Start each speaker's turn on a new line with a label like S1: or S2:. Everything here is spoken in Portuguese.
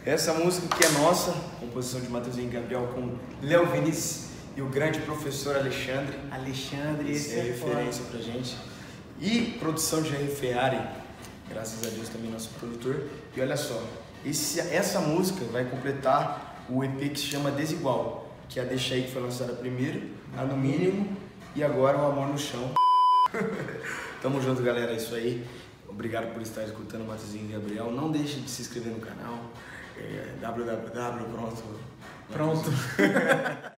S1: Essa música que é nossa, composição de Matheusinho e Gabriel com Léo Vinícius e o grande professor Alexandre.
S2: Esse
S1: é referência pra gente. E produção de Jair Ferrari, graças a Deus também nosso produtor. E olha só, essa música vai completar o EP que se chama Desigual, que é a Deixa Aí, que foi lançada primeiro, a No Mínimo, e agora o Amor no Chão. Tamo junto, galera, é isso aí. Obrigado por estar escutando o Matheusinho e Gabriel. Não deixe de se inscrever no canal. www. Pronto.